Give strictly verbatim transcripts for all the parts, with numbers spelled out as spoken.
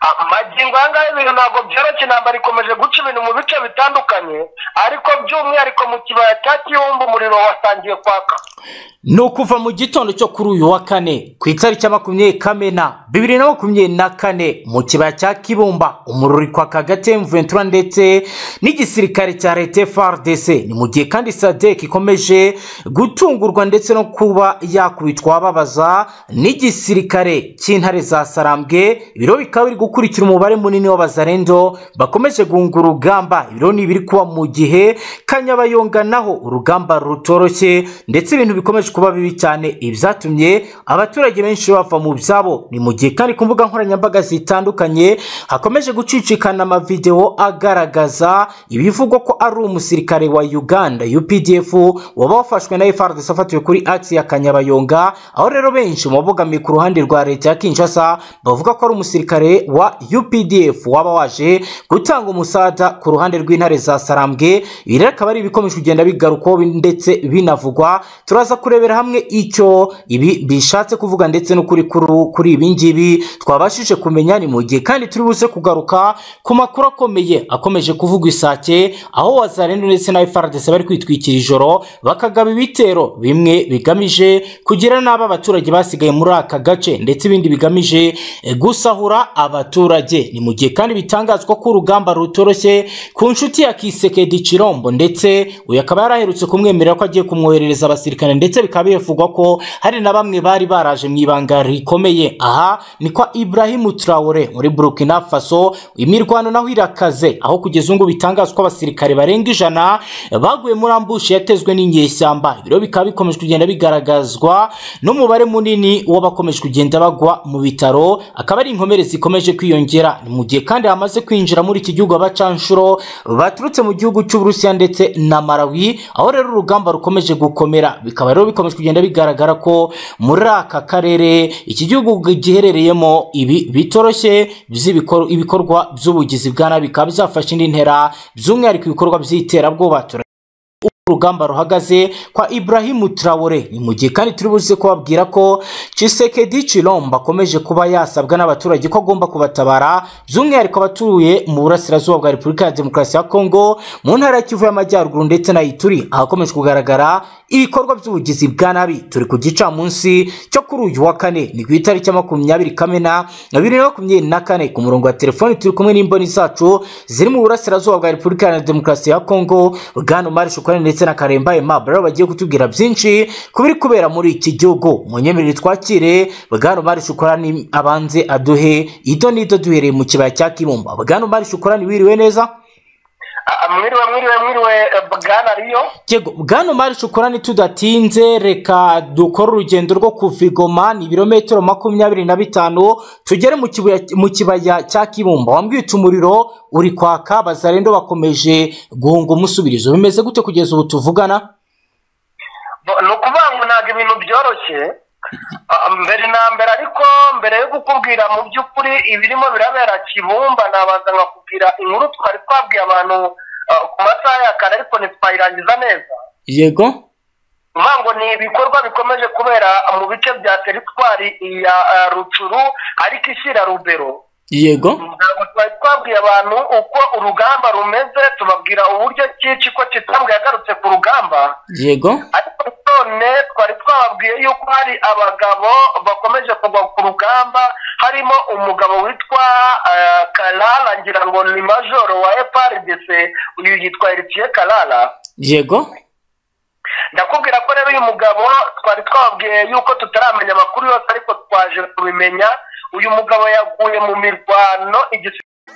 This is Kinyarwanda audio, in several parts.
magingo anga ibintu ntabwo byoroshye, intambara ikomeje guca ibintu mu bice bitandukanye, ariko by'umwihariko mu kibaya cya Kibumba umuriro watangiye kwaka. Ni ukuva mu gitondo cyo kuri uyu wa kane ku itariki ya makumyabiri Kamena bibiri na makumyabiri na kane mu kibaya cya Kibumba umuriro uri kwaka hagati ya M vingt-trois ndetse n'igisirikare cya leta F A R D C. Ni mu gihe kandi S A D C ikomeje gutungurwa ndetse no kuba yakubitwa ababaza n'igisirikare cy'intare za Sarambwe. Ibiro bikaba biri gukurikira umubare munini w'abazarendo bakomeje guhunga urugamba. Ibiro ni biri kuba mu gihe Kanyabayonga naho urugamba rutoroshye ndetse ibintu bikomeje kuba bibi cyane, ibyatumye abaturage benshi bava mu byabo. Ni mu gihe kandi ku mbuga nkoranyambaga zitandukanye hakomeje gucicikana amavideo agaragaza ibivugwa ko ari umusirikare wa Uganda U P D F waba wafashwe na F A R D C afatiwe kuri axe ya Kanyabayonga. Aho rero benshi mu bogamiye ku ruhande rwa leta ya Kinshasa bavuga ko ari umusirikare wa U P D F waba waje gutanga umusada ku ruhande rw'intare za Sarambwe. Ibi rero akaba ari ibikomeje kugenda bigarukaho ndetse binavugwa. Turaza kurebera hamwe icyo ibi bishatse kuvuga ndetse no kuri kuri ibi ngibi twabashije kumenya. Ni mu gihe kandi turi buze kugaruka ku makuru akomeye akomeje kuvugwa Isake, aho wazarendo ndetse na F A R D C bari kwitwikira ijoro bakagaba ibitero bimwe bigamije kugira n'aba abaturage basigaye muri aka gace ndetse ibindi bigamije gusahura abaturage. Ni mu gihe kandi bitangazwa ko urugamba rutoroshye ku nshuti ya Kisekedi Chirombo ndetse uyu akaba yaraherutse kumwemerera ko agiye kumwoherereza abasirikare ndetse bikaba bivugwa ko hari na bamwe bari baraje mu ibanga rikomeye. Aha ni kwa Ibrahim Traore muri Burkina Faso. Imirwano naho irakaze, aho kugeza ngo bitangazwa ko abasirikare barenga ijana baguye muri ambushi yatezwe n'inyeshyamba. Ibiro bikaba bikomeje kugenda bigaragazwa n'umubare munini w'abakomeje kugenda bagwa mu bitaro, akaba ari inkomere zikomeje kwiyongera. Ni mu gihe kandi hamaze kwinjira muri iki gihugu abacanshuro baturutse mu gihugu cy'u Burusiya ndetse na Malawi, aho rero urugamba rukomeje gukomera. Bikaba rero bikomeje kugenda bigaragara ko muri aka karere iki gihugu giherereyemo ibi bitoroshye ibikorwa by'ubugizi bwa nabi bikaba bizafasha indi ntera, by'umwihariko ibikorwa by'iterabwoba. Urugamba ruhagaze kwa Ibrahim Traore. Ni mu gihe kandi turi buze kubabwira ko Tshisekedi Chilombo akomeje kuba yasabwa n'abaturage ko agomba kubatabara, by'umwihariko abatuye mu burasirazuba bwa Repubulika ya Demokarasi ya Kongo mu ntara ya Kivu y'Amajyaruguru ndetse na Ituri, ahakomeje kugaragara ibikorwa by'ubugizi bwa nabi. Turi ku gicamunsi cyo kuri uyu wa kane ni ku itariki ya makumyabiri Kamena bibiri na makumyabiri na kane. Ku murongo wa telefoni turi kumwe n'imboni zacu ziri mu burasirazuba bwa Repubulika ya Demokarasi ya Kongo, Bwana Omar Shukran ndetse na Karemba Aimable bagiye kutubwira byinshi kubiri kubera muri iki gihugu. Munyemerere twakire Bwana Omar Shukran abanze aduhe ito nito duhereye mu kibaya cya Kibumba. Bwana Omar Shukran wiriwe neza? Mwiriwe mwiriwe mwiriwe Bwana Riyo. Yego Bwana Omar Shukran, tudatinze reka dukora urugendo rwo kuva Goma ni ibirometero makumyabiri na bitanu tugere mu kibaya mu kibaya cya Kibumba. Wambwiye umuriro uri kwaka, bazarendo bakomeje guhunga umusubirizo. Bimeze gute kugeza ubu tuvugana? No kubangu ntago ibintu byoroshye mbere na mbere, ariko mbere yo kukubwira mu by'ukuri ibirimo birabera Kibumba nabanza nkakubwira inkuru twari twabwiye abantu ku masaha ya kare ariko ntitwayirangiza neza. Yego Mango ni ibikorwa bikomeje kubera mu bice bya teritwari ya Rucuru ariko ishyira Rubero. Yego ntabwo twari twabwiye abantu uko urugamba rumeze, tubabwira uburyo kici ko kitambwe yagarutse ku rugamba. Yego ariko none twari twababwiye yuko hari abagabo bakomeje kugwa ku rugamba, harimo umugabo witwa uh, Kalala, ngira ngo ni majoro wa F A R D C, uyu yitwa Eritiye Kalala. Yego ndakubwira ko rero uyu mugabo twari twababwiye yuko tutaramenya amakuru yose, ariko twaje kubimenya. Uyu mugabo yaguye mu mirwano igisi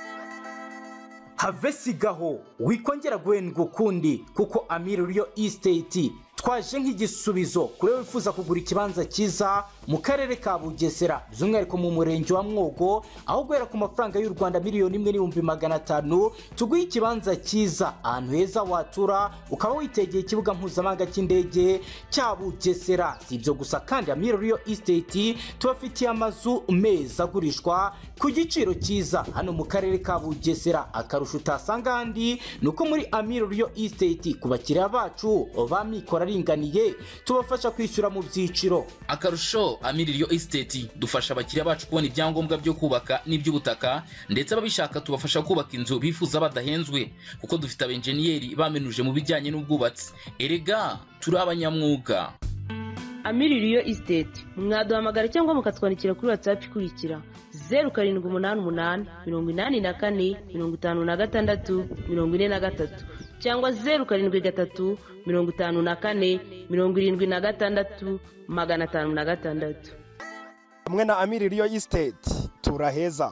have sigaho wikongera guhendwa ukundi, kuko Amir Rio Estate twaje nk'igisubizo kuri wifuza kugura ikibanza cyiza mu karere ka Bugesera, by'umwihariko mu murenge wa Mwogo, aho guhera ku mafaranga y'u Rwanda miliyoni imwe n'ibihumbi magana atanu tuguye ikibanza cyiza ahantu heza watura ukaba witegeye ikibuga mpuzamahanga cy'indege cya Bugesera. Si ibyo gusa kandi Amir Rio Estate tubafitiye amazu meza agurishwa ku giciro cyiza hano mu karere ka Bugesera. Akarusho utasanga handi nuko muri Amir Rio Estate ku bakiriya bacu ba mikoro ari aringaniye tubafasha kwishyura mu byiciro. Akarusho Amiri Estate dufasha abakiriya bacu kubona ibyangombwa byo kubaka n'iby'ubutaka, ndetse ababishaka tubafasha kubaka inzu bifuza badahenzwe kuko dufite abenjeniyeri bamenuje mu bijyanye n'ubwubatsi. Erega turi abanyamwuga. Amiri Estate mwaduhamagara cyangwa mukatwandikira kuri WhatsApp ikurikira zero karindwi umunani umunani mirongo inani na kane mirongo itanu na gatandatu mirongo ine na gatatu cyangwa zero karindwi gatatu mirongo itanu na kane mirongo irindwi na gatandatu magana atanu na gatandatu. Hamwe na Amiri Estate turaheza.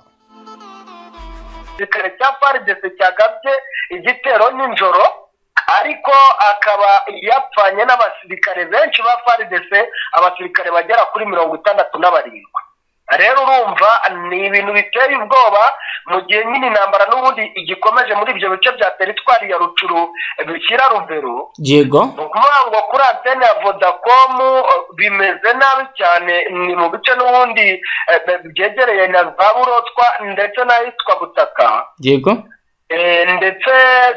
Igisirikare cya F A R D C cyagabye igitero n'injoro, ariko akaba yapfanye n'abasirikare benshi ba F A R D C, abasirikare bagera kuri mirongo itandatu na barindwi. Rero urumva ni ibintu biteye ubwoba mu gihe nyine intambara n'ubundi igikomeje muri ibyo bice bya teritwari ya Rucuru bishyira Rubero. Yego, ukuvuga ngo kuri antene ya Vodacom bimeze nabi cyane, ni mu bice n'ubundi byegereye na za Burotwa ndetse n'ahitwa Butaka. yego, ndetse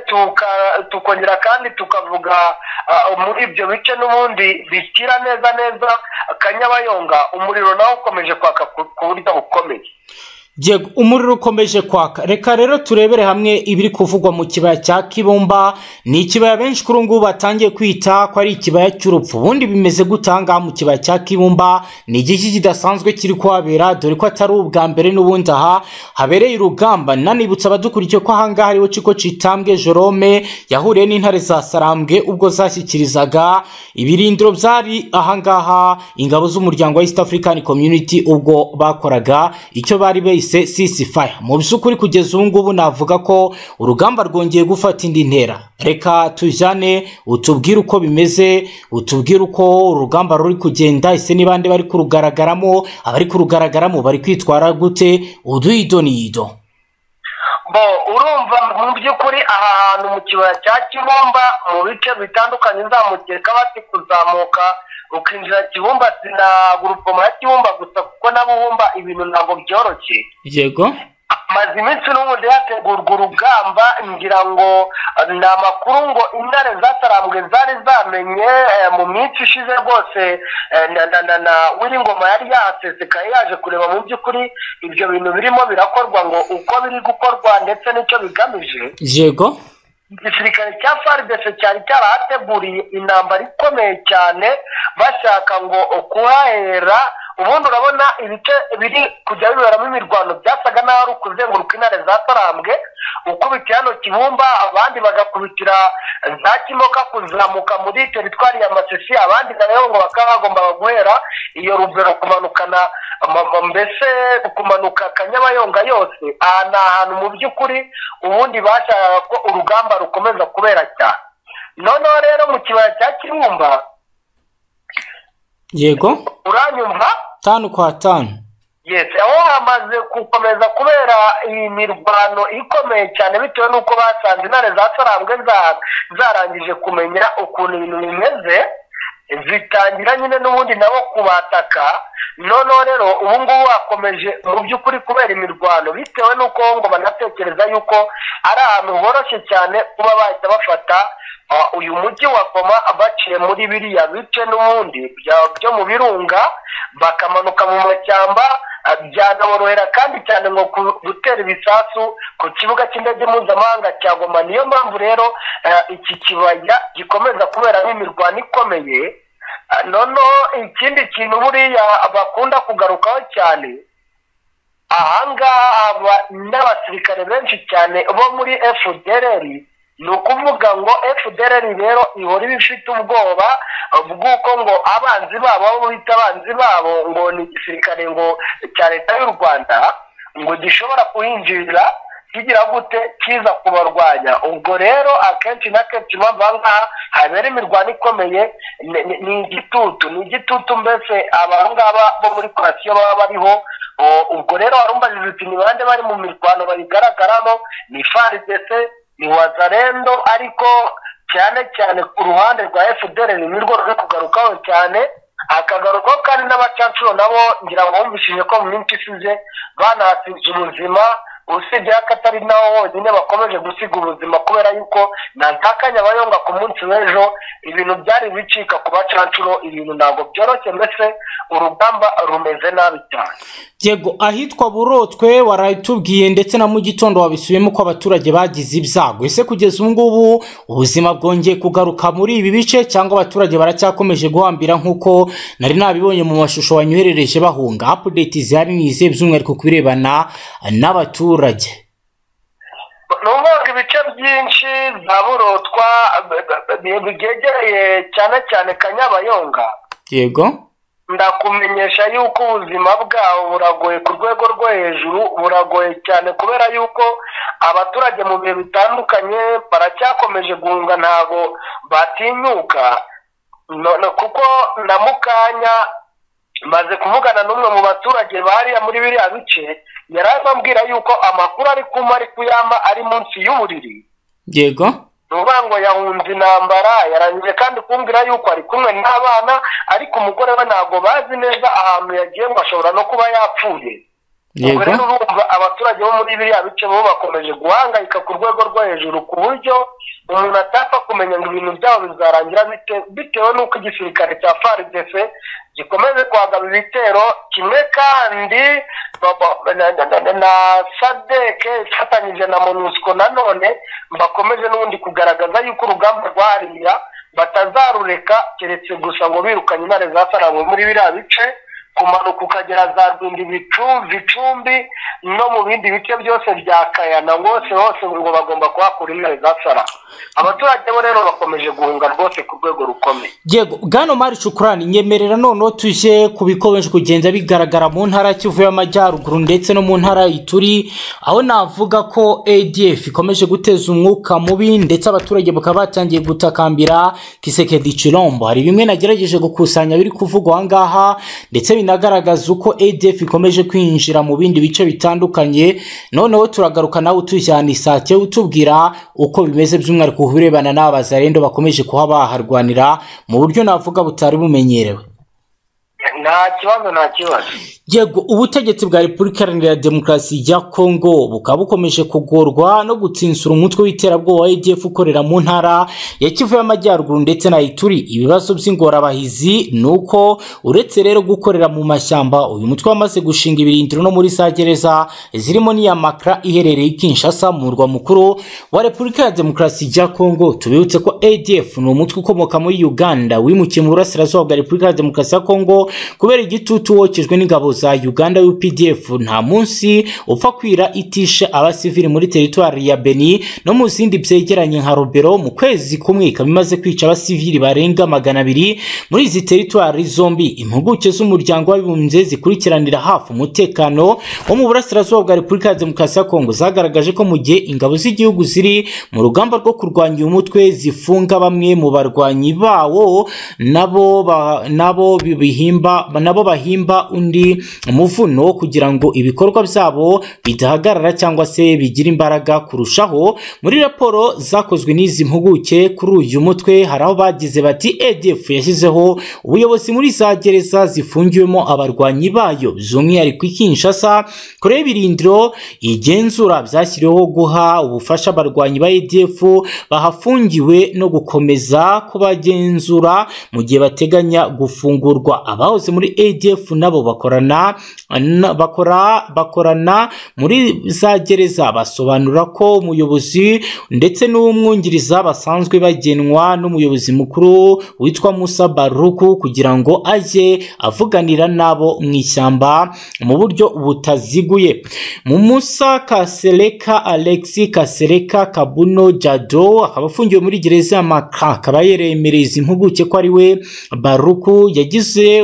tukongera kandi tukavuga muri ibyo bice n'ubundi bishyira neza neza Kanyabayonga, umuriro nawo ukomeje kwaka ku buryo bukomeye. Yego, umuriro ukomeje kwaka. Reka rero turebere hamwe ibiri kuvugwa mu kibaya cya Kibumba. Ni ikibaya benshi kuri ngubu batangiye kwita ko ari ikibaya cy'urupfu. Ubundi bimeze gutanga mu kibaya cya Kibumba, ni igiki kidasanzwe kiri kuhabera, dore ko atari ubwa mbere n'ubundi aha habereye urugamba. Nanibutsa abadukurikiye ko ahangaha hariho Ciko Citambwe Jerome yahuriye n'intare za Sarambwe ubwo zashyikirizaga ibirindiro byari ahangaha ingabo z'umuryango wa East African Community ubwo bakoraga icyo bari base ceasefire. Mu by'ukuri kugeza ubu ngubu navuga ko urugamba rwongeye gufata indi ntera. Reka tujyane utubwire uko bimeze, utubwire uko urugamba ruri kugenda, ese ni bande bari kurugaragaramo, abari kurugaragaramo bari kwitwara gute, uduido nido. Bo urumva mu by'ukuri aha hantu mu kibaya cya Kibumba mu bice bitandukanye nzamukeka bati kuzamuka ukinjira Kibumba sina grupoma ya Kibumba gusa kuko nabumba ibintu ntabwo byoroshye. Yego, maze iminsi n'ubundi yategurwa urugamba, ngira ngo ni amakuru ngo intare zatarambwe zari zamenye mu minsi ishize rwose na Wiringoma yari yahasesekaye yaje kureba mu by'ukuri ibyo bintu birimo birakorwa ngo uko biri gukorwa ndetse n'icyo bigamije. yego, igisirikare cya F A R D C cyari cyarahateguriye intambara ikomeye cyane bashaka ngo kuhahera. Ubundi urabona ibice biri kujya biberamo imirwano byasaga naho ari ukuzenguruka intare zatarambwe, ukubita hano Kibumba abandi bagakubitira za Kimoka kuzamuka muri teritwari ya Masisi, abandi nayo ngo bakaba bagomba guhera iyo Rubero kumanukana mbese kumanuka Kanyabayonga yose. Aha ni ahantu mu by'ukuri ubundi bashakaga ko urugamba rukomeza kubera cyane. Noneho rero mu kibaya cya Kibumba, yego, uranyumva? tanu kwa tanu. Yes, aho hamaze gukomeza kubera iyi mirwano ikomeye cyane bitewe n'uko basanze intare za Sarambwe zarangije kumenya ukuntu ibintu bimeze, zitangira nyine n'ubundi nabo kubataka. Noneho rero ubu ngubu hakomeje mu by'ukuri kubera imirwano bitewe n'uko ngo banatekereza yuko ari ahantu horoshye cyane kuba bahita bafata uyu mujyi wa Goma baciye muri biriya bice n'ubundi byo mu birunga bakamanuka mu mashyamba. Byanaborohera kandi cyane ngo gutera ibisasu ku kibuga cy'indege mpuzamahanga cya Goma. Niyo mpamvu rero iki kibaya gikomeza kuberamo imirwano ikomeye. Noneho ikindi kintu buriya bakunda kugarukaho cyane, ahangaha n'abasirikare benshi cyane bo muri F D L R, ni ukuvuga ngo F D L R rero ihora ibifite ubwoba bw'uko ngo abanzi babo abo bita abanzi babo ngo ni igisirikare ngo cya leta y'u Rwanda ngo gishobora kuhinjira kigira gute kiza kubarwanya. Ubwo rero akenshi na kenshi mpamvu ahangaha habera imirwano ikomeye ni igitutu ni igitutu mbese abangaba bo muri korasiyo baba bariho. Ubwo rero warumbajije uti ni bande bari mu mirwano bayigaragaramo? ni F A R D C, ni Wazalendo, ariko cyane cyane ku ruhande rwa F D L R ni rwo ruri kugarukaho cyane. Akagarukaho kandi n'abacancuro nabo ngira ngo bumvishije ko mu minsi isize banahasize ubuzima usibye akatari naho honyine bakomeje gusiga ubuzima kubera yuko na ntakanya bayonga ku munsi w'ejo ibintu byari bicika ku bacancuro, ibintu ntabwo byoroshye, mbese urugamba rumeze nabi cyane. Yego, ahitwa Burotwe warayitubwiye ndetse na mu gitondo wabisubiyemo ko abaturage bagize ibyago. Ese kugeza ubu ngubu ubuzima bwongeye kugaruka muri ibi bice cyangwa abaturage baracyakomeje guhambira nk'uko nari nabibonye mu mashusho wanyoherereje bahunga? Update zihari ni izihe by'umwihariko ku birebana n'abaturage? N'ubwo ibice byinshi bya Burotwa byegereye cyane cyane Kanyabayonga. Yego, ndakumenyesha yuko ubuzima bwabo buragoye ku rwego rwo hejuru, buragoye cyane kubera yuko abaturage mu bihe bitandukanye baracyakomeje guhunga, ntago batinyuka kuko na mukanya maze kuvugana n'umwe mu baturage bariya muri biriya bice, yarababwira yuko amakuru ari kuma ari kuyamba ari munsi y'uburiri. Yego, nubango yahunze intambara, yarangije kandi kumbwira yuko ari kumwe n'abana, ariko umugore we ntabwo bazi neza ahantu yagiye ngo ashobora no kuba yapfuye. Yego, rero urumva abaturage bo muri biriya bice bo bakomeje guhangayika ku rwego rwo hejuru, ku buryo umuntu atapfa kumenya ngo ibintu byabo bizarangira bite, bitewe n'uko igisirikare cya F A R D C gikomeje kwagaba ibitero, kimwe kandi na SADC ifatanyije na MONUSCO nanone bakomeje n'ubundi kugaragaza yuko urugamba rwariya batazarureka keretse gusa ngo birukanye intare za Sarangwe muri biriya bice, kumanuka ukagera za Rwindi, Bicumbi no mu bindi bice byose bya Kayana, ngose hose ngo bagomba kuhakura intare za Sarangwe. Abaturage bo rero bakomeje guhunga rwose ku rwego rukomeye. Yego, Bwana Omar Shukrani, nyemerera noneho tuje kubikomeje kugenda bigaragara mu ntara Kivu y'Amajyaruguru ndetse no mu ntara Ituri, aho navuga ko A D F ikomeje guteza umwuka mubi ndetse abaturage bakaba batangiye gutakambira Kisekedi Chilombo. Hari bimwe nagerageje gukusanya biri kuvugwa aha ngaha ndetse binagaragaza uko A D F ikomeje kwinjira mu bindi bice bitandukanye. Noneho turagaruka nawe utujyana isake utubwira uko bimeze by'umwihariko ku birebana n'abazarendo bakomeje kuba baharwanira mu buryo navuga butari bumenyerewe. Nta kibazo nta kibazo. Yego, ubutegetsi bwa Repubulika Iharanira Demokarasi ya Kongo bukaba bukomeje kugorwa no gutsinsura umutwe w'iterabwoba wa A D F ukorera mu ntara ya Kivu y'Amajyaruguru ndetse na Ituri. Ibibazo by'ingorabahizi nuko uretse rero gukorera mu mashyamba, uyu mutwe wamaze gushinga ibirindiro no muri za gereza zirimo n'iya Makra iherereye Kinshasa mu murwa mukuru wa Repubulika ya Demokarasi ya Kongo. Tubibutse ko A D F ni umutwe ukomoka muri Uganda wimukiye mu burasirazuba bwa Repubulika ya Demokarasi ya Kongo kubera igitutu wokejwe n'ingabo za Uganda. U P D F nta munsi upfa kwira itisha abasivili muri teritwari ya Beni no mu zindi byegeranye nka Robero. Mu kwezi kumwe ikaba imaze kwica abasivili barenga magana abiri muri izi teritwari zombi. Impuguke z'umuryango w'abibumbye zikurikiranira hafi umutekano wo mu burasirazuba bwa Repubulika ya Demokarasi ya Kongo zagaragaje ko mu gihe ingabo z'igihugu ziri mu rugamba rwo kurwanya uyu mutwe zifunga bamwe mu barwanyi bawo, nabo ba, nabo bihimba nabo bahimba undi umuvuno kugira ngo ibikorwa byabo bidahagarara cyangwa se bigira imbaraga kurushaho. Muri raporo zakozwe n'izi mpuguke kuri uyu mutwe hari aho bagize bati A D F yashyizeho ubuyobozi muri za gereza zifungiwemo abarwanyi bayo by'umwihariko i Kinshasa, kure y'ibirindiro igenzura byashyiriweho guha ubufasha abarwanyi ba A D F bahafungiwe no gukomeza kubagenzura mu gihe bateganya gufungurwa. Abahoze muri A D F nabo bakorana bakora bakorana muri za gereza basobanura ko umuyobozi ndetse n'umwungiriza basanzwe bagenwa n'umuyobozi mukuru witwa Musa Baruku kugira ngo aje avuganira nabo mu ishyamba mu buryo butaziguye. Mu Musa Kasereka Alexi Kasereka Kabuno Jado akaba afungiwe muri gereza ya Makra, akaba yeremereza impuguke ko ari we Baruku yagize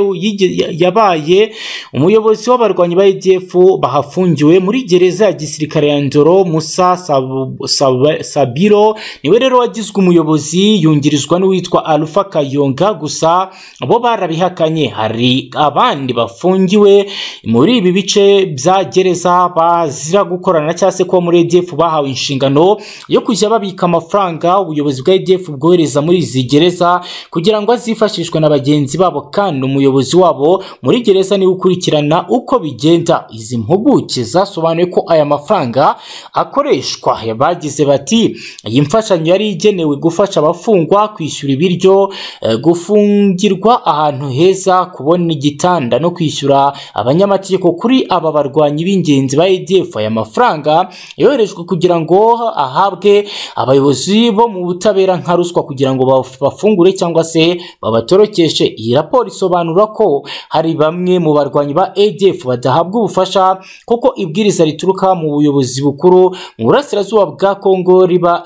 yabaye umuyobozi w'abarwanyi ba A D F bahafungiwe muri gereza ya gisirikare ya Ndoro. Musa Sab, Sab, Sabiro niwe rero wagizwe umuyobozi yungirizwa n'uwitwa Alpha Kayonga, gusa abo barabihakanye. Hari abandi bafungiwe muri ibi bice bya gereza bazira gukorana cyangwa se kuba muri A D F bahawe inshingano yo kujya babika amafaranga ubuyobozi bwa A D F bwohereza muri izi gereza kugira ngo azifashishwe na bagenzi babo, kandi umuyobozi wabo muri gereza ni ukurikirana uko bigenda. Izi mpuguke zasobanuye ko aya mafaranga akoreshwa, bagize bati iyi mfashanyo yari igenewe gufasha abafungwa kwishyura ibiryo, gufungirwa ahantu heza, kubona igitanda no kwishyura abanyamategeko. Kuri aba barwanyi b'ingenzi ba A D F aya mafaranga yoherejwe kugira ngo ahabwe abayobozi bo mu butabera nka ruswa kugira ngo bafungure cyangwa se babatorokeshe. Iyi raporo isobanura ko hari bamwe mu barwanyi ba A D F badahabwa ubufasha kuko ibwiriza rituruka mu buyobozi bukuru mu burasirazuba bwa Kongo riba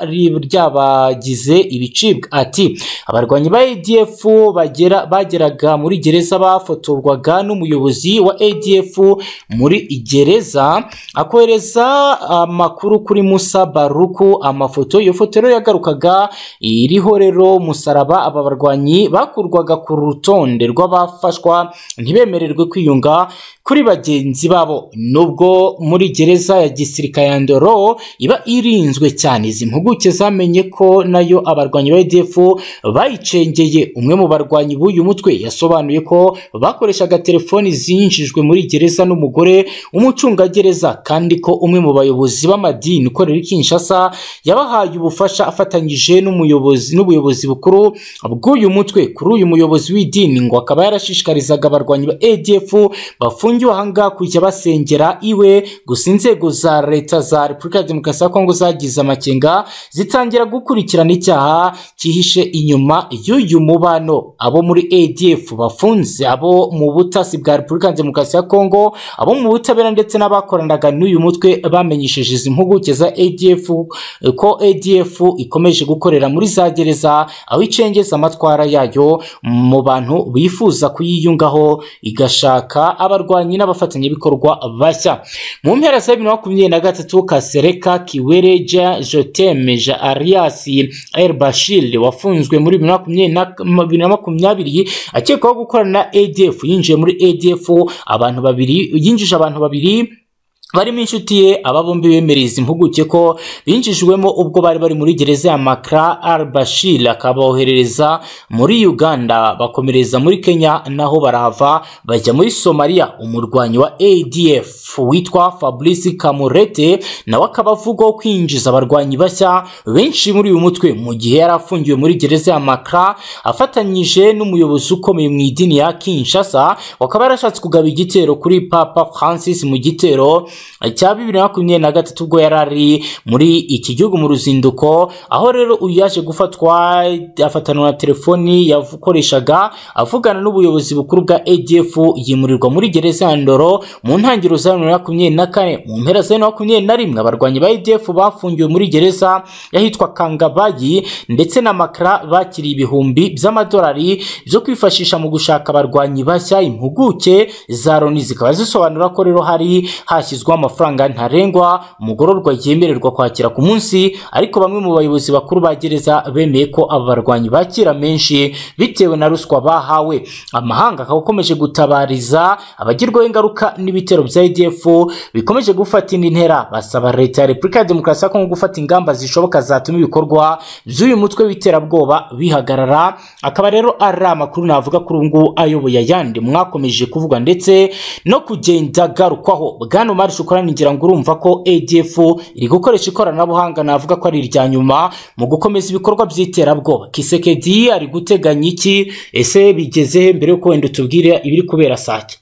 ryabagize ibicibwa. Ati abarwanyi ba A D F bagera bageraga muri gereza bafotorwaga n'umuyobozi wa A D F muri gereza akohereza amakuru kuri Musa Baruku amafoto. Iyo foto rero yagarukaga iriho rero musaraba. Aba barwanyi bakurwaga ku rutonde rw'abafashwa ntibemererwe kwiyunga kuri bagenzi babo. Nubwo muri gereza ya gisirikare ya Ndoro iba irinzwe cyane, izi mpuguke zamenye ko nayo abarwanyi ba A D F bayicengeye. Umwe mu barwanyi b'uyu mutwe yasobanuye ko bakoreshaga telefoni zinjijwe muri gereza n'umugore umucungagereza, kandi ko umwe mu bayobozi b'amadini ukorera Kinshasa yabahaye ubufasha afatanyije n'umuyobozi n'ubuyobozi bukuru bw'uyu mutwe. Kuri uyu muyobozi w'idini ngo akaba yarashishikarizaga abarwanyi ba A D F bafungiwe ahanga kujya basengera iwe. Gusa inzego za leta za Repubulika ya Demokarasi ya Kongo zagize amakenga zitangira gukurikirana icyaha kihishe inyuma y'uyu mubano. Abo muri A D F bafunze, abo mu butasi bwa Repubulika ya Demokarasi ya Kongo, abo mu butabera ndetse n'abakoranaga n'uyu mutwe bamenyesheje izi mpuguke za A D F ko A D F ikomeje gukorera muri za gereza aho icengeza amatwara yayo mu bantu bifuza kuyiyungaho igashaka abarwanyi n'abafatanyabikorwa bashya. Mu mpera za bibiri na makumyabiri na gatatu Kasereka Kiwereja Jotemeja Arias El Bashir wafunzwe muri bibiri na makumyabiri akekwaho gukorana na A D F yinjiye muri A D F abantu babiri yinjije abantu babiri barimo inshuti ye. Aba bombi bemereye izi mpuguke ko binjijwemo ubwo bari bari muri gereza ya Makra. Al-Bashir akaboherereza muri Uganda, bakomereza muri Kenya, naho barahava bajya muri Somalia. Umurwanyi wa A D F witwa Fabrice Kamurete nawe akaba avugwaho kwinjiza abarwanyi bashya benshi muri uyu mutwe mu gihe yari afungiwe muri gereza ya Makra afatanyije n'umuyobozi ukomeye mu idini ya Kinshasa. Wakaba yarashatse kugaba igitero kuri Papa Francis mu gitero cya bibiri na makumyabiri na gatatu ubwo yarari muri iki gihugu mu ruzinduko, aho rero uyu yaje gufatwa afatanwa na telefoni yakoreshaga avugana n'ubuyobozi bukuru bwa A D F. Yimurirwa muri gereza ya Ndoro mu ntangiriro za bibiri na makumyabiri na kane. Mu mpera za bibiri na makumyabiri na rimwe abarwanyi ba A D F bafungiwe muri gereza yahitwa Kangabayi ndetse na Makra bakiriye ibihumbi by'amadolari byo kwifashisha mu gushaka abarwanyi bashya. Impuguke za Loni zikaba zisobanura ko rero hari hashyizwe amafaranga ntarengwa umugororwa yemererwa kwakira ku munsi, ariko bamwe mu bayobozi bakuru ba gereza bemeye ko abarwanyi bakira menshi bitewe na ruswa bahawe. Amahanga akakomeje gutabariza abagirwaho ingaruka n'ibitero bya A D F bikomeje gufata indi ntera. Basaba leta ya Repubulika ya Demokarasi ya Kongo gufata ingamba zishoboka zatuma ibikorwa by'uyu mutwe w'iterabwoba bihagarara. Akaba rero ari amakuru navuga kuri ubu ayoboye ayandi mwakomeje kuvuga ndetse no kugenda garukwaho. Bwana Omar Shukrani, ngira ngo urumva ko A D F iri gukoresha ikoranabuhanga navuga ko ari irya nyuma mu gukomeza ibikorwa by'iterabwoba. Kisekedi ari guteganya iki? Ese bigeze mbere yo kwenda tubwire ibiri kubera Sake?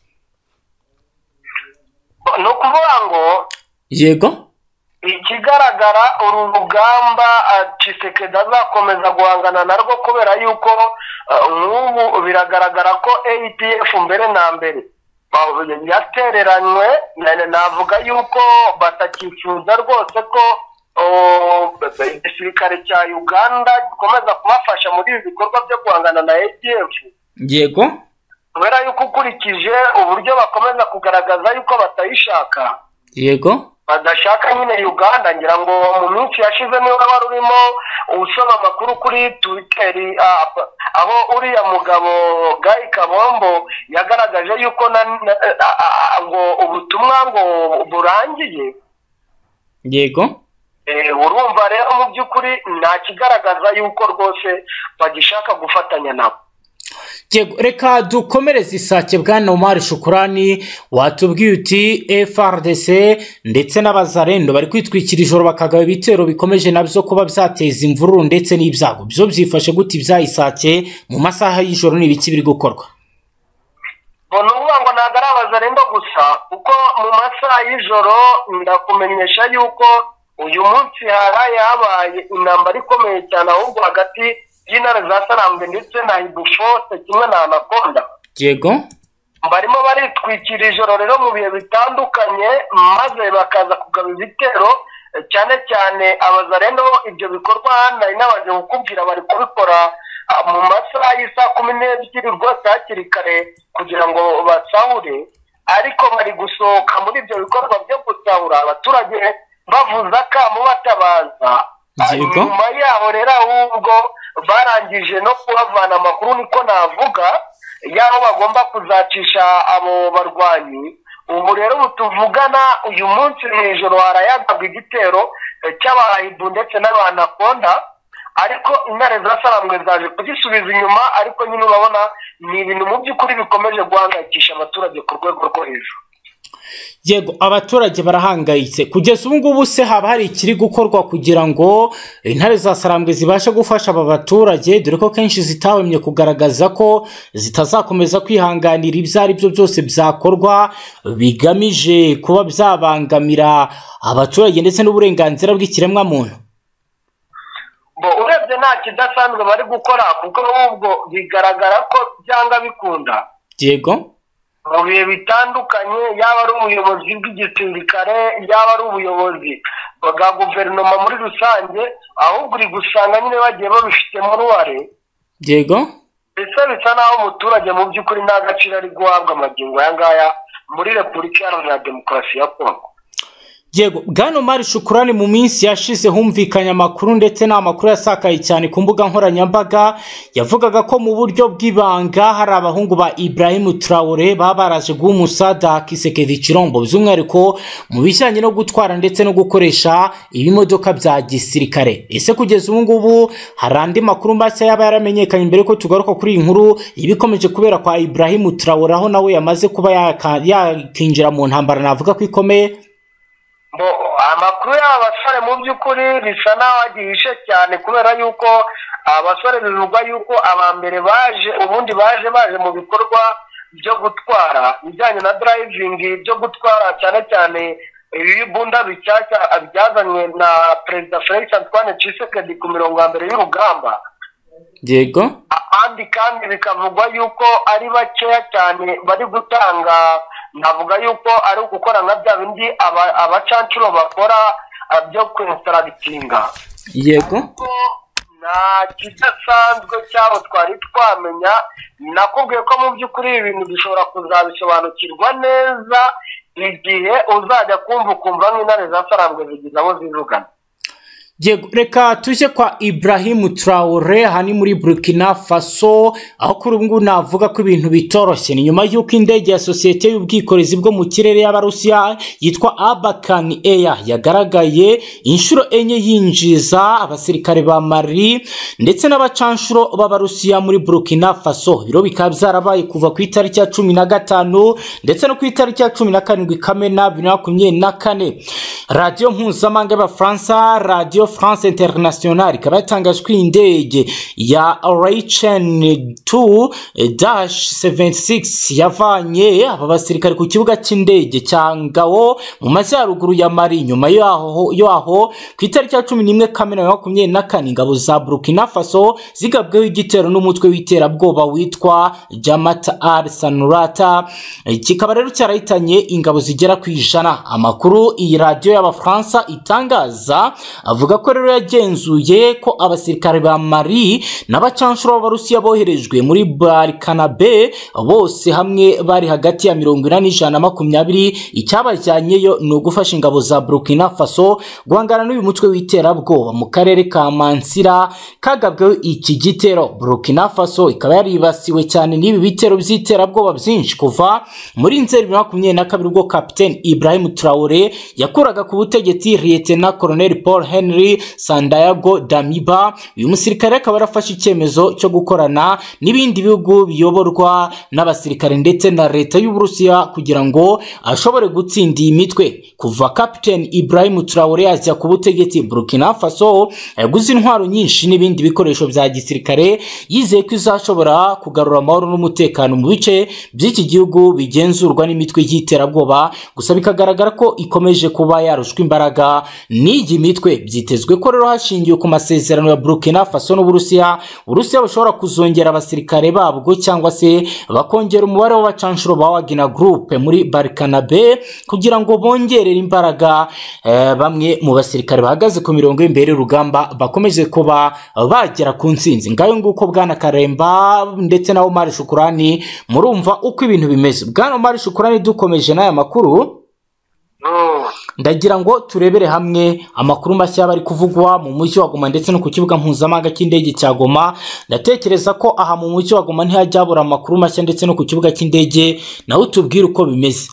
No kuvuga ngo yego ikigaragara uru rugamba Kisekedi azakomeza guhangana narwo kubera yuko nk'ubu biragaragara ko A D F mbere na mbere yatereranywe. Navuga yuko batakifuza rwose ko igisirikare cya Uganda gikomeza kubafasha muri ibi bikorwa byo guhangana na A D F. Yego, kubera yuko ukurikije uburyo bakomeza kugaragaza yuko batayishaka. Yego, badashaka nyine Uganda. Ngira ngo mu minsi yashize niwe wari urimo usoma amakuru kuri Twitter aho uriya mugabo Guy Kabombo yagaragaje yuko ngo ubutumwa ngo burangiye. Yego, urumva rero mu by'ukuri nta kigaragaza yuko rwose bagishaka gufatanya nabo. reka dukomereze isake bwana Omar Shukurani, watubwiye uti F R D C ndetse n'abazarendo bari kwitwikira ijoro bakagaba ibitero bikomeje nabyo kuba byateza imvururu ndetse n'ibyago. Byo byifashe gute ibyayisake mu masaha y'ijoro n'ibiki biri gukorwa? Bona uvuga ngo ntabwo ari abazarendo gusa, kuko mu masaha y'ijoro ndakumenyesha yuko uyu munsi haraye habaye intambara ikomeye cyane ahubwo hagati y'intare za Sarambwe ndetse na Hidufose kimwe na Anaconda. Yego. Barimo baritwikira ijoro rero mu bihe bitandukanye maze bakaza kugaba ibitero cyane cyane abazarendo. Ibyo bikorwa nari nabaje kukubwira bari kubikora mu masaha y'isa kumi n'ebyiri rwose hakiri kare kugira ngo basahure, ariko bari gusohoka muri ibyo bikorwa byo gusahura abaturage bavuza akamu batabaza. Nyuma yaho rero ahubwo barangije no kuhavana amakuru niko navuga yaho bagomba kuzacisha abo barwanyi. Ubu rero tuvugana uyu munsi mu ijoro harayagabwa igitero cy'abahibu ndetse n'abanakonda, ariko intare za Sarambwe zaje kugisubiza inyuma, ariko nyine urabona ni ibintu mu by'ukuri bikomeje guhangayikisha abaturage ku rwego rwo hejuru. Yego, abaturage barahangayitse. Kugeza ubu ngubu se haba hari ikiri gukorwa kugira ngo intare za Sarambwe zibashe gufasha aba baturage, dore ko kenshi zitawemye kugaragaza ko zitazakomeza kwihanganira ibyo ari byo byose byakorwa bigamije kuba byabangamira abaturage ndetse n'uburenganzira bw'ikiremwa muntu? Bo urebye nta kidasanzwe bari gukora, kuko ahubwo bigaragara ko byanga bikunda. Yego. Mu bihe bitandukanye, yaba ari ubuyobozi bw'igisirikare, yaba ari ubuyobozi bwa guverinoma muri rusange, ahubwo uri gusanga nyine bagiye babifitemo uruhare. Yego. Ese bisa naho umuturage mu by'ukuri nta gaciro ari guhabwa amagingo aya ngaya muri Repubulika Iharanira Demokarasi ya Kongo. Yego, bwana Omar Shukurani, mu minsi yashize humvikanye amakuru ndetse n'amakuru yasakaye cyane ku mbuga nkoranyambaga yavugaga ko mu buryo bw'ibanga hari abahungu ba Ibrahim Traoré baba baraje guha umusada Kisekedi Chirombo, by'umwihariko mu bijyanye no gutwara ndetse no gukoresha ibimodoka bya gisirikare. Ese kugeza ubu ngubu hari andi makuru mashya yaba yaramenyekanye mbere ko tugaruka kuri iyi nkuru ibikomeje kubera kwa Ibrahim Traoré, aho nawe yamaze kuba yakinjira mu ntambara navuga ko ikomeye? Bo amakuru y'abasore mu by'ukuri bisa naho agihishe cyane, kubera yuko abasore bivugwa yuko abambere baje ubundi baje baje mu bikorwa byo gutwara bijyanye na driving, byo gutwara cyane cyane ibibunda bishyashya byazanywe na Perezida Felix Antoine Tshisekedi ku mirongo ya mbere y'urugamba. Yego. Andi kandi bikavugwa yuko ari bakeya cyane bari gutanga, navuga yuko ari ugukora nka bya bindi abacancuro bakora byo kwinstaragitinga. Yego. Nta kidasanzwe cyabo twari twamenya. Nakubwiye ko mu by'ukuri ibintu bishobora kuzabisobanukirwa neza igihe uzajya kumva ukumva nk'intare za Sarambwe zigize abo zivugana. Yego, reka tuje kwa Ibrahim Traoré hani muri Burkina Faso, aho kuri ubu navuga ko ibintu bitoroshye. Ni nyuma y'uko indege ya sosiyete y'ubwikorezi bwo mu kirere y'Abarusiya yitwa Abakan Air yagaragaye inshuro enye yinjiza abasirikare ba Mali ndetse n'abacanshuro b'Abarusiya muri Burkina Faso. Biro bikaba byarabaye kuva ku itariki ya cumi na gatanu ndetse no ku itariki ya cumi na karindwi Kamena bibiri na makumyabiri na kane. Radio mpuzamahanga y'Abafaransa, Radio France International, ikaba yatangaje ko indege ya Raychen two dash seventy-six yavanye aba basirikare ku kibuga cy'indege cya Ngao mu majyaruguru ya Mali. Nyuma yaho yaho ku itariki ya cumi n'imwe Kamena makumyabiri na kane, ingabo za Burkina Faso zigabweho igitero n'umutwe w'iterabwoba witwa Jamaat al-Sanurata, kikaba rero cyarahitanye ingabo zigera ku ijana. Amakuru iyi radio y'Abafaransa itangaza avuga ko rero yagenzuye ko abasirikare ba Mali n'abacanshuro b'Abarusiya boherejwe muri Barkanabe bose hamwe bari hagati ya mirongo ine n'ijana na makumyabiri. Icyabajyanyeyo ni ugufasha ingabo za Burkina Faso guhangana n'uyu mutwe w'iterabwoba mu karere ka Mansira kagabweho iki gitero. Burkina Faso ikaba yaribasiwe cyane n'ibi bitero by'iterabwoba byinshi kuva muri Nzeri bibiri na makumyabiri na kabiri ubwo Captain Ibrahim Traoré yakuraga ku butegetsi Lieutenant Colonel Paul Henry Generali Sandayago Damiba. Uyu musirikare akaba yarafashe icyemezo cyo gukorana n'ibindi bihugu biyoborwa n'abasirikare ndetse na leta y'Uburusiya kugira ngo ashobore gutsinda iyi mitwe. Kuva Captain Ibrahim Traoré yazya ku butegetsi, Burkina Faso yaguze intwaro nyinshi n'ibindi bikoresho bya gisirikare, yizeye ko izashobora kugarura amahoro n'umutekano mu bice by'iki gihugu bigenzurwa n'imitwe y'iterabwoba. Gusa bikagaragara ko ikomeje kuba yarushwa imbaraga n'igi mitwe. Byitezwe ko rero hashingiwe ku masezerano ya Burkina Faso n'Uburusiya, Uburusiya bushobora kuzongera abasirikare babwo cyangwa se bakongera umubare w'abacanshuro ba Wagner Group muri Barkanabe kugira ngo bongerere imbaraga eh, bamwe mu basirikare bahagaze ku mirongo y'imbere y'urugamba bakomeje kuba bagera ku ntsinzi. Ngayo nguko Bwana Karemba ndetse na Omar Shukurani murumva uko ibintu bimeze. Bwana Omar Shukurani, dukomeje n'aya makuru, ndagira ngo turebere hamwe amakuru mashya bari kuvugwa mu mujyi wa Goma ndetse no ku kibuga mpuzamahanga cy'indege cya Goma. Ndatekereza ko aha mu mujyi wa Goma ntihajya habura amakuru mashya ndetse no ku kibuga cy'indege, nawe tubwire uko bimeze.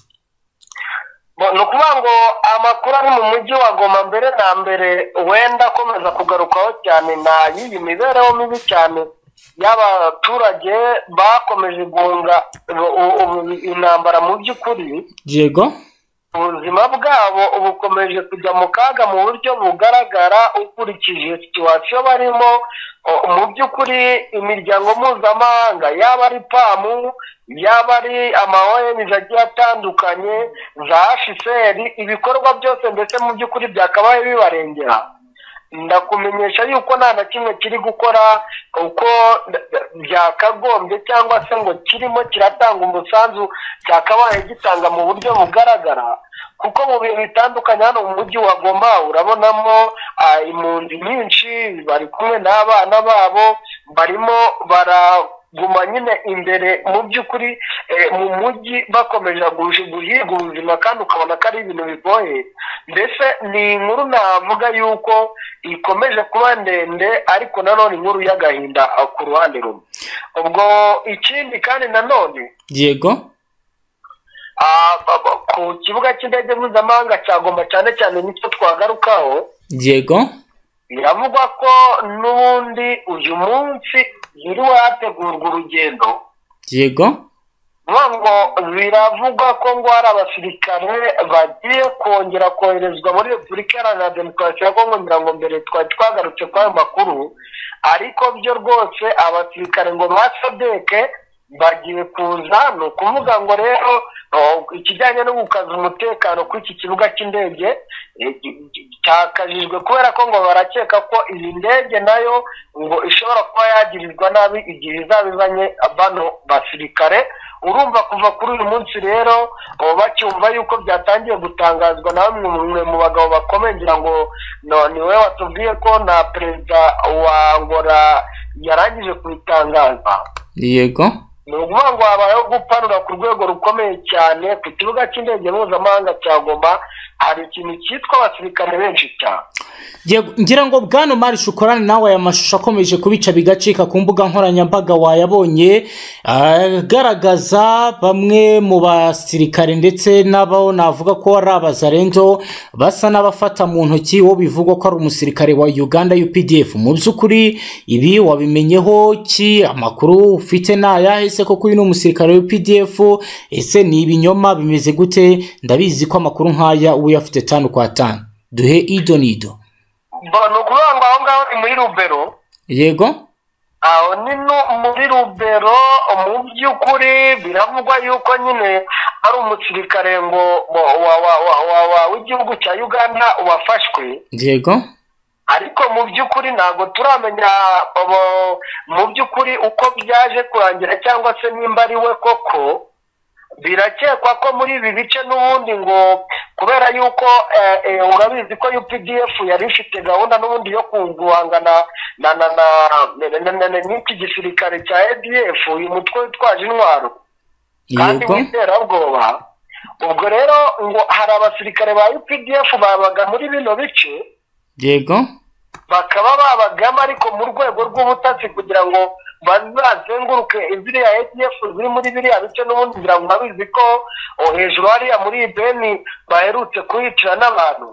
ni ukuvuga ngo amakuru ari mu mujyi wa Goma mbere na mbere wenda akomeza kugarukaho cyane na y'iyi mibereho mibi cyane y'abaturage bakomeje guhunga intambara. Mu by'ukuri yego, ubuzima bwabo bukomeje kujya mu kaga mu buryo bugaragara ukurikije situwasiyo barimo. Mu by'ukuri imiryango mpuzamahanga, yaba ari pamu, yaba ari amaoyenizi agiye atandukanye, za H C R, ibikorwa byose ndetse mu by'ukuri byakabaye bibarengera. Ndakumenyesha yuko nta na kimwe kiri gukora uko byakagombye cyangwa se ngo kirimo kiratanga umusanzu cyakabaye gitanga mu buryo bugaragara, kuko mu bintu bitandukanye hano mu mujyi wa Goma urabonamo impunzi nyinshi bari kumwe n'abana babo, barimo baraguma nyine imbere mu by'ukuri mu mujyi bakomeje guhiga ubuzima, kandi ukabona ko ari ibintu bigoye. Mbese ni inkuru navuga yuko ikomeje kuba ndende, ariko nanone inkuru y'agahinda ku ruhande rumwe. Ubwo ikindi kandi nanone yego, ku kibuga cy'indege mpuzamahanga cya Goma cyane cyane nicyo twagarukaho. yego, biravugwa ko n'ubundi uyu munsi hiriwe hategurwa urugendo. yego, ngo biravugwa ko ngo hari abasirikare bagiye kongera koherezwa muri Repubulika Iharanira Demokarasi ya Kongo. ngira ngo mbere twari twagarutse kwa ayo makuru, ariko byo rwose abasirikare ngo ba Sadeke bagiye kuza. ni ukuvuga ngo rero ikijyanye no gukaza umutekano kuri iki kibuga cy'indege cyakajijwe, kubera ko ngo barakeka ko iyi ndege nayo ngo ishobora kuba yagirirwa nabi igihe izaba izanye bano basirikare. Urumva kuva kuri uyu munsi rero bacyumva yuko byatangiye gutangazwa na bamwe mu bagabo bakomeye. ngira ngo ni we watubwiye ko na perezida wa Angola yarangije kubitangaza. yego, ni ukuvuga ngo habayeho gupanura ku rwego rukomeye cyane ku kibuga cy'indege mpuzamahanga cya Goma. hari ikintu cyitwa abasirikare benshi cyane. ngira ngo Bwana Omar Shukurani, nawe aya mashusho akomeje kubica bigacika ku mbuga nkoranyambaga wayabonye, agaragaza bamwe mu basirikare ndetse n'abo navuga ko ari abazarendo basa n'abafata mu ntoki wo bivugwa ko ari umusirikare wa Uganda U P D F. mu by'ukuri ibi wabimenyeho ki? amakuru ufite naya ese koko uyu ni umusirikare wa U P D F? ese ni ibinyoma bimeze gute? Ndabizi ko amakuru nk'aya ubu yafite tanu kwa tanu. duhe ido nido. ni ukuvuga ngo aho ngaho ni muri Rubero. yego, aho ni muri Rubero. mu by'ukuri biravugwa yuko nyine ari umusirikare ngo w'igihugu cya Uganda wafashwe. yego, ariko mu by'ukuri ntabwo turamenya mu by'ukuri uko byaje kurangira cyangwa se nimba ari we koko. birakekwa ko muri ibi bice n'ubundi ngo kubera yuko urabizi ko U P D F yari ifite gahunda n'ubundi yo guhangana n'iki gisirikare cya A D F, uyu mutwe witwaje intwaro kandi w'iterabwoba. ubwo rero ngo hari abasirikare ba U P D F babaga muri bino bice. yego, bakaba babagamo ariko mu rwego rw'ubutasi kugira ngo bazazenguruke iziriya A D F ziri muri biriya bice n'ubundi. ngira ngo babizi ko hejuru hariya muri Beni baherutse kuhicira n'abantu.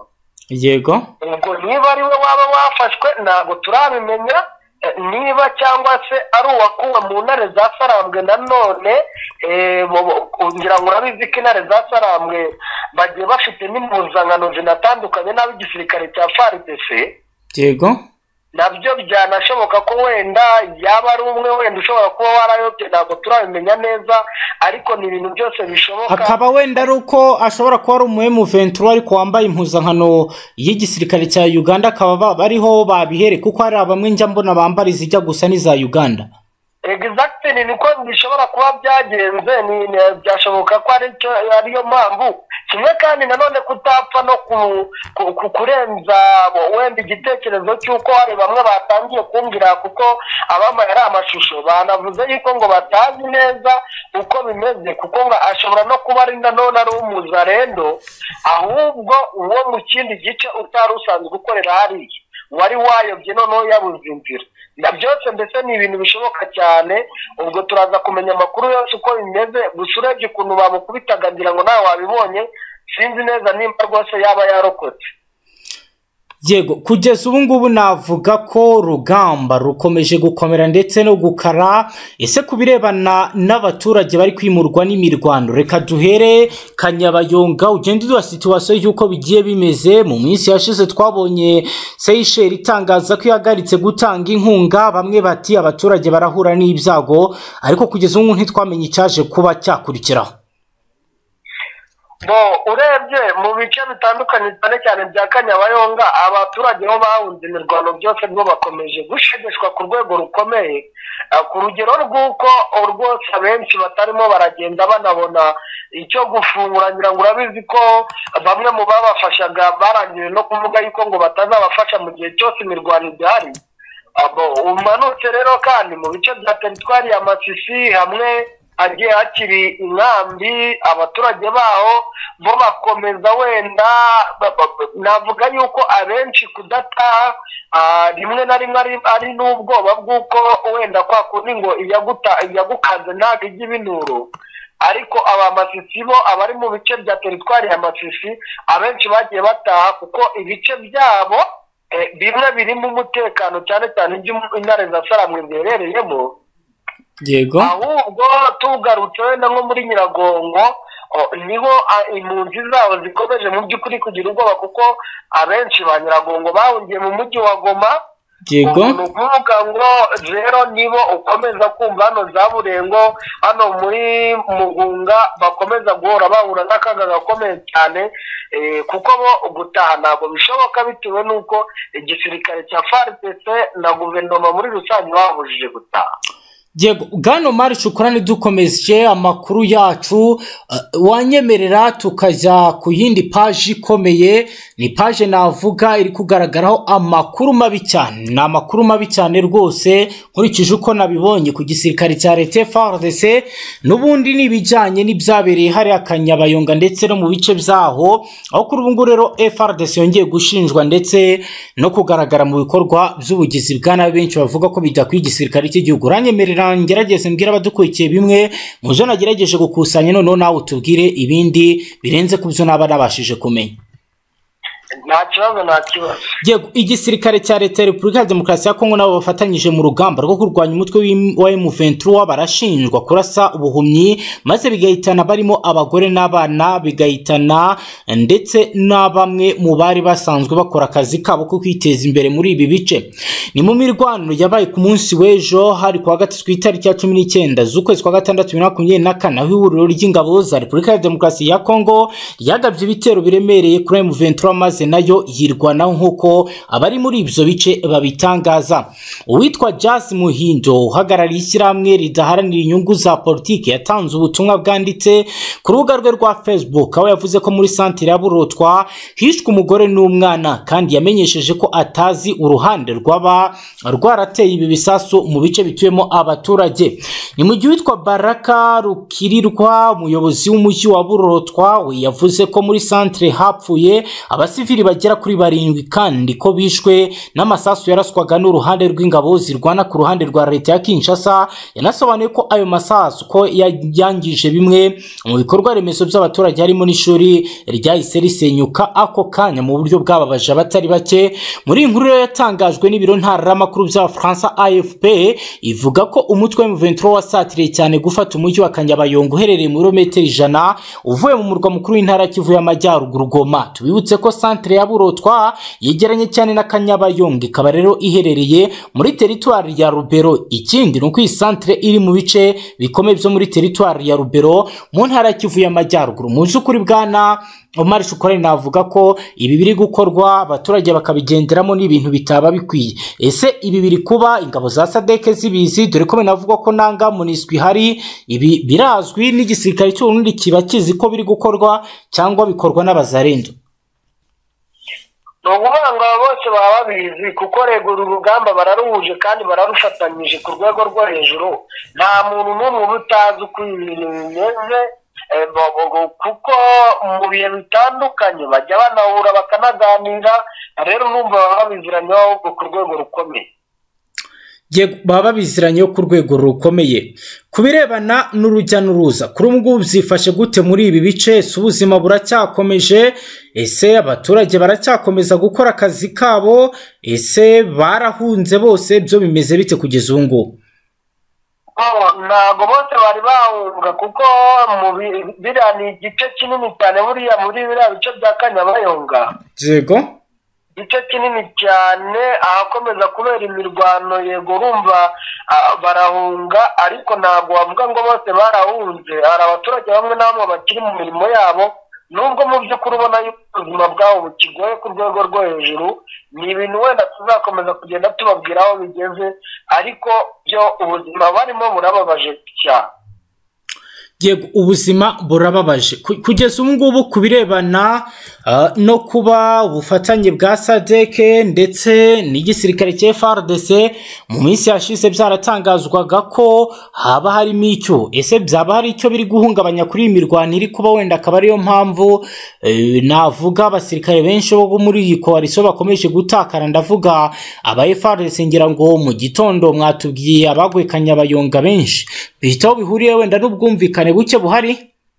yego ubwo niba ari we waba wafashwe ntabwo turabimenya niba cyangwa se ari uwakuwe mu ntare za Sarambwe nanone ngira ngo urabizi ko intare za Sarambwe bagiye bafite n'impuzankano zinatandukanye n'ab'igisirikare cya F A R D C. yego nabyo byanashoboka ko wenda yaba ari umwe wenda ushobora kuba warayobye ntabwo turabimenya neza ariko ni ibintu byose bishoboka. akaba wenda ari uko ashobora kuba ari umu M ventura ariko wambaye impuzankano y'igisirikare cya Uganda akaba bariho babihere kuko hari bamwe njya mbona bambara izijya gusa n'iza Uganda. Exactly niko bishobora kuba byagenze ni byashoboka ko ari cyo ariyo mpamvu kimwe kandi nanone kutapfa no ku kurenza wenda igitekerezo cy'uko hari bamwe batangiye kumbwira kuko abama yari amashusho banavuze yuko ngo batazi neza uko bimeze kuko ngo ashobora no kuba ari nanone ari umuzarendo ahubwo uwo mu kindi gice utari usanzwe gukorera hariya wari wayobye noneho yabuze inzira. na byose mbese ni ibintu bishoboka cyane ubwo turaza kumenya amakuru yose uko bimeze gusa urebye ukuntu bamukubitaga ngira ngo nawe wabibonye sinzi neza nimba rwose yaba yarokotse. yego kugeza ubu ngubu navuga ko urugamba rukomeje gukomera ndetse no gukara. ese ku birebana n'abaturage bari kwimurwa n'imirwano reka duhere Kanyabayonga ugenda uduha situwasiyo y'uko bigiye bimeze. mu minsi yashize twabonye Seychelles itangaza ko ihagaritse gutanga inkunga bamwe bati abaturage barahura n'ibyago ariko kugeza ubu ntitwamenye icyaje kuba cyakurikiraho. bo urebye mu bice bitandukanye cyane cyane bya Kanyabayonga abaturage bo bahunze imirwano byose bwo bakomeje gushegeshwa ku rwego rukomeye ku rugero rw'uko rwose abenshi batarimo baragenda banabona icyo gufungura ngira ngo urabizi ko bamwe mu babafashaga barangiye no kuvuga yuko ngo batazabafasha mu gihe cyose imirwano idahari. umanutse rero kandi mu bice bya teritwari ya Masisi hamwe hagiye hakiri inkambi abaturage baho bo bakomeza wenda navuga yuko abenshi kudataha rimwe na rimwe ari n'ubwoba bw'uko wenda kwa kundi ngo iyagukanze ntabwo ijya ibinuru ariko abamasisi bo abari mu bice bya teritwari ya Masisi abenshi bagiye bataha kuko ibice byabo bimwe birimo umutekano cyane cyane iby'intare za Sarambwe ziherereyemo. yego ahubwo tugarutse wenda nko muri Nyiragongo niho impunzi zabo zikomeje mu by'ukuri kugira ubwoba kuko abenshi ba Nyiragongo bahungiye mu mujyi wa Goma. yego ni ukuvuga ngo rero nibo ukomeza kumva hano za Burengo hano muri Mugunga bakomeza guhora bahura n'akaga gakomeye cyane kuko bo gutaha ntabwo bishoboka bitewe n'uko igisirikare cya F A R D C na guverinoma muri rusange babujije gutaha. yego Bwana Omar Shukrani dukomeje amakuru yacu uh, wanyemerera tukajya ku yindi page ikomeye ni page navuga iri kugaragaraho amakuru mabi cyane ni amakuru mabi cyane rwose nkurikije uko nabibonye ku gisirikare cya leta F A R D C n'ubundi nibijyanye n'ibyabereye hari Kanyabayonga ndetse no mu bice byaho aho kuri ubu nguru rero F A R D C yongeye gushinjwa ndetse no kugaragara mu bikorwa by'ubugizi bwa nabi benshi bavuga ko bijya ku igisirikare cy'igihugu. Uranyemerera ngerageze mbwira abadukurikiye bimwe mu byo nagerageje gukusanya noneho nawe utubwire ibindi birenze ku byo naba nabashije kumenya. nta kibazo nta kibazo. yego igisirikare cya leta ya Repubulika ya Demokarasi ya Kongo nabo bafatanyije mu rugamba rwo kurwanya umutwe wa M ventura barashinjwa kurasa ubuhumyi maze bigahitana barimo abagore n'abana bigahitana ndetse na bamwe mu bari basanzwe bakora akazi kabo ko kwiteza imbere muri ibi bice. ni mu mirwano yabaye ku munsi w'ejo hari kuwa gatatu ku itariki ya cumi n'icyenda z'ukwezi kwa gatandatu bibiri na makumyabiri na kane aho ihuriro ry'ingabo za Repubulika ya Demokarasi ya Kongo ryagabye ibitero biremereye kuri M ventura maze nayo yirwanaho nk'uko abari muri ibyo bice babitangaza. uwitwa Jazz Muhindo uhagarariye ishyirahamwe ridaharanira inyungu za politiki yatanze ubutumwa bwanditse ku rubuga rwe rwa Facebook aho yavuze ko muri santire ya Burotwa hishwe umugore n'umwana kandi yamenyesheje ko atazi uruhande rw'aba rwarateye ibi bisasu mu bice bituyemo abaturage. ni mu gihe witwa Baraka Rukirirwa umuyobozi w'umujyi wa Burotwa we yavuze ko muri santire hapfuye abasivili bagera kuri barindwi kandi ko bishwe n'amasasu yaraswaga n'uruhande rw'ingabo zirwana ku ruhande rwa leta ya Kinshasa. Yanasobanuye ko ayo masasu ko yangije bimwe mu bikorwa remezo by'abaturage harimo n'ishuri ryahise risenyuka ako kanya mu buryo bwababaje abatari bake. Muri inkuru yatangajwe n'ibiro ntaramakuru bya Faransa A F P ivuga ko umutwe wa M vingt-trois wasatiriye cyane gufata umujyi wa Kanyabayonga uherereye muri metero ijana uvuye mu murwa mukuru w'intara Kivu y'Amajyaruguru Goma. Tubibutse ko centre ya Burotwa yegeranye cyane na Kanyabayonga, ikaba rero iherereye muri territoire ya Rubero. Ikindi nuko iyi centre iri mu bice bikomeye byo muri territoire ya Rubero mu ntara Kivu y'Amajyaruguru. Mu by'ukuri bwana Omar Shukrani navuga ko ibi biri gukorwa abaturage bakabigenderamo n'ibintu bitaba bikwiye. Ese ibi biri kuba ingabo za Sadek zibizi, dore ko binavuga ko nanga muniswi hari, ibi birazwi n'igisirikare cy'Uburundi kiba kizi ko biri gukorwa cyangwa bikorwa n'abazarendo? N'ubanga bose baba babizi kuko regura urugamba bararuhuje kandi bararufatanyije ku rwego rwo hejuru. Nta muntu n'umwe utazi uko ibintu bimeze, kuko mu bihe bitandukanye bajya banahura bakanaganira. Rero numva baba babiziranye ahubwo ku rwego rukomeye. Baba babiziranye ku rwego rukomeye. Kubirebana n'urujya n'uruza kuri ubu ngubu byifashe gute muri ibi bice? Ubuzima buracyakomeje? Ese abaturage baracyakomeza gukora akazi kabo? Ese barahunze bose? Byo bimeze bite kugeza ubu ngubu? Ntabwo bose bari bahunga kuko biriya ni igice kinini cyane buriya muri biriya bice bya Kanyabayonga. Yego, igice kinini cyane ahakomeza kubera imirwano. Yego urumva barahunga, ariko ntabwo wavuga ngo bose barahunze. Hari abaturage bamwe na bamwe bakiri mu mirimo yabo, nubwo mu by'ukuri ubona yuko ubuzima bwabo bukigoye ku rwego rwo hejuru. Ni ibintu wenda tuzakomeza kugenda tubabwira aho bigeze, ariko byo ubuzima barimo burababaje cyane. Yego, ubuzima burababaje kugeza ubu ngubu. Kubirebana uh, no kuba ubufatanye bwa Sadek ndetse n'igisirikare cya F A R D C mu minsi yashize byaratangazwaga ko haba harimo icyo. Ese byaba hari icyo biri guhungabanya kuri iyi mirwano iri kuba? Wenda akaba ariyo mpamvu eh, navuga abasirikare benshi bo muri iyi coalition bakomeje gutakara. Ndavuga aba F A R D C, ngira ngo mu gitondo mwatubwiye abagwe Kanyabayonga benshi bihitaho bihuriye wenda n'ubwumvikane buke buhari.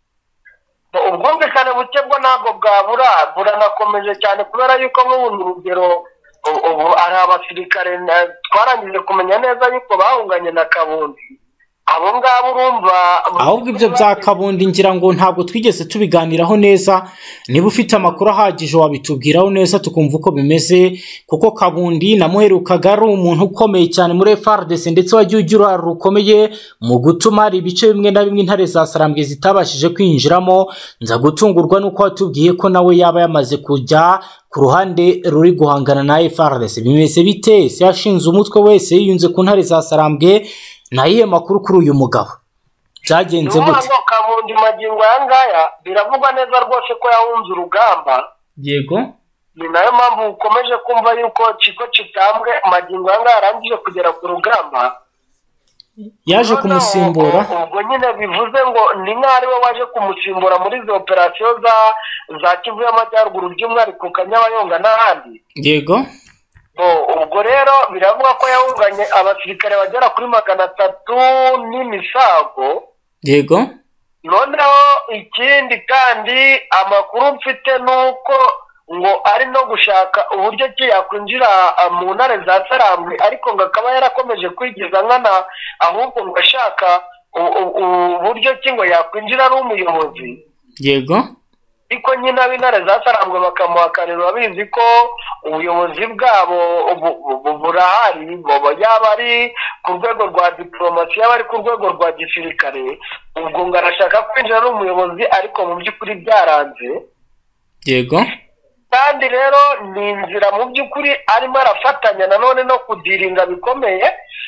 Ubwumvikane buke bwo ntabwo bwabura, buranakomeje cyane kubera yuko nk'ubundi urugero ubu ari abasirikare twarangije kumenya neza yuko bahunganye na Kabundi. Abo ngabo urumva ahubwo ibyo bya Kabundi ngira ngo ntabwo twigeze tubiganiraho neza. Niba ufite amakuru ahagije wabitubwiraho neza tukumva uko bimeze, kuko Kabundi namuherukaga ari umuntu ukomeye cyane muri F A R D C ndetse wagiye ugira uruhare rukomeye mu gutuma hari ibice bimwe na bimwe intare za Sarambwe zitabashije kwinjiramo. Nza gutungurwa nuko watubwiye ko nawe yaba yamaze kujya ku ruhande ruri guhangana na F A R D C. Bimeze bite? Se yashinze umutwe wese yiyunze ku ntare za Sarambwe? Nayiye makuru kuri uyu mugabo byagenze gute? Kabundi magingo yangaya biravugwa neza rwose ko yahunze urugamba. Yego, ni nayo mpamvu ukomeje kumva yuko Chiko Chitambwe magingo yangaya arangije kugera ku rugamba, yaje kumusimbura. Ubwo nyine bivuze ngo ni nk'ari we waje kumusimbura muri izo operasiyo za za Kivu y'Amajyaruguru by'umwihariko Kanyabayonga n'ahandi. Yego, ubwo rero biravuga ko yahunganye abasirikare bagera kuri magana atatu n'imisago. Yego, noneho ikindi kandi amakuru mfite nuko ngo ari no gushaka uburyo ki yakwinjira mu ntare za Sarambwe, ariko ngo akaba yarakomeje kwigiza nkana, ahubwo ngo ashaka uburyo ki ngo yakwinjira ari umuyobozi. Yego, ariko nyine ab'intare za Sarambwe bakamuhakanira, babizi ko ubuyobozi bwabo burahari, yaba ari ku rwego rwa diplomasi yaba ari ku rwego rwa gisirikare. Ubwo ngo arashaka kwinjira ari umuyobozi, ariko mu by'ukuri byaranze. Yego, kandi rero ni inzira mu by'ukuri arimo arafatanya nanone no kudiringa bikomeye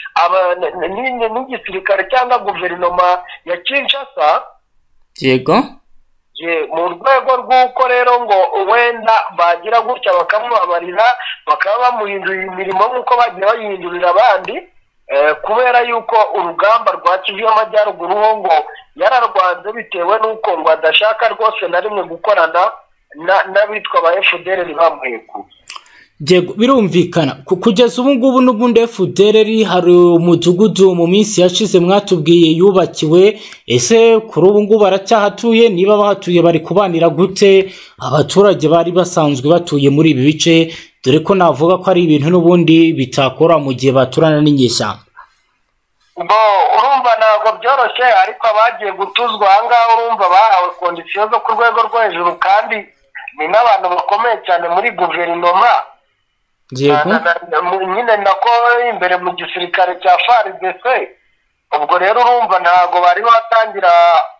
n'igisirikare cyangwa guverinoma ya Kinshasa. Yego, mu rwego rw'uko rero ngo wenda bagira gutya bakamubabarira, bakaba bamuhindurira imirimo nk'uko bagiye bayihindurira abandi, kubera yuko urugamba rwa Kivu y'Amajyaruguru ho ngo yararwanze bitewe n'uko ngo adashaka rwose na rimwe gukorana n'abitwa ba F D L bamuhekuye. Yego birumvikana kugeza ubu ngubu n'ubundi F D L hari umudugudu mu minsi yashize mwatubwiye yubakiwe, ese kuri ubu ngubu baracyahatuye? Niba bahatuye bari kubanira gute abaturage bari basanzwe batuye muri ibi bice, dore ko navuga ko ari ibintu n'ubundi bitakora mu gihe baturana n'inyeshyamba? Bo urumva ntabwo byoroshye, ariko abagiye gutuzwa ahangaha urumva bahawe kondisiyo zo ku rwego rwo hejuru, kandi ni n'abantu bakomeye cyane muri guverinoma. Nyine nako imbere mu gisirikare cya F A R D C. Ubwo rero urumva ntabwo bari batangira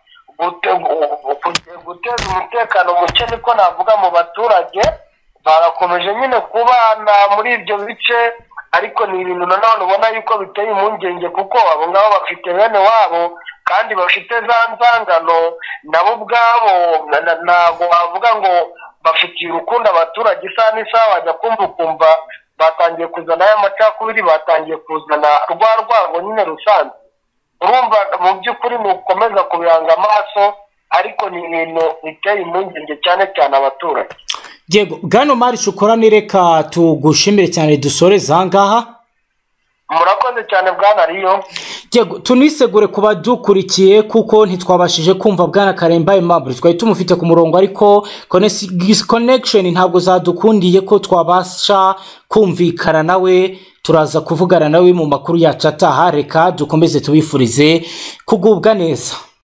guteza umutekano muke, niko navuga mu baturage. Barakomeje nyine kubana muri ibyo bice, ariko ni ibintu nanone ubona yuko biteye impungenge, kuko abo ngabo bafite bene wabo kandi bafite za nzangano nabo ubwabo. Ntabwo wavuga ngo bafitiye urukundo abaturage, isaha n'isaha wajya kumva ukumva batangiye kuzana y'amacakubiri, batangiye kuzana rwa rwango nyine rusanzwe. Urumva mu by'ukuri ni ukomeza kubihanga amaso, ariko ni ibintu biteye impungenge cyane cyane abaturage. Yego Bwana Omar Shukurani, reka tugushimire cyane dusoreza ahangaha. Murakoze cyane Bwana Riyo. Yego tunisegure kuba dukurikiye kuko ntitwabashije kumva Bwana Karemba Aimable, twari tumufite ku murongo ariko connection ntabwo zadukundiye ko twabasha kumvikana nawe. Turaza kuvugana nawe mu makuru yacu ataha, reka dukomeze tubifurize kugubwa neza.